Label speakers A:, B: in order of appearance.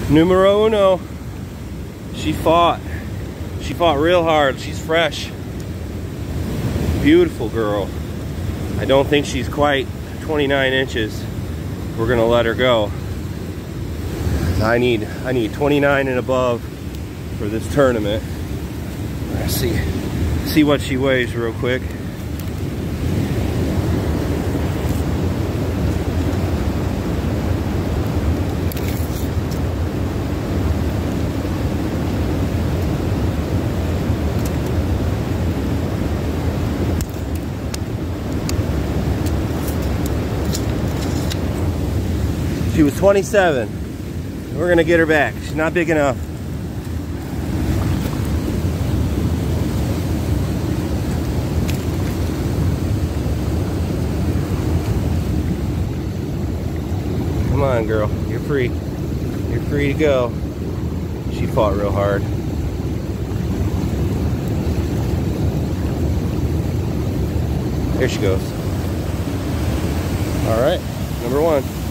A: Numero uno. She fought real hard. She's fresh. Beautiful girl. I don't think she's quite 29 inches. We're gonna let her go. I need 29 and above for this tournament. Let's see what she weighs real quick. She was 27. We're gonna get her back. She's not big enough. Come on, girl. You're free. You're free to go. She fought real hard. There she goes. All right, number one.